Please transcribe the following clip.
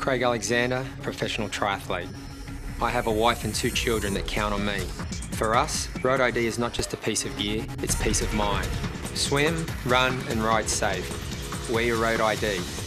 Craig Alexander, professional triathlete. I have a wife and 2 children that count on me. For us, Road ID is not just a piece of gear, it's peace of mind. Swim, run and ride safe. Wear your Road ID.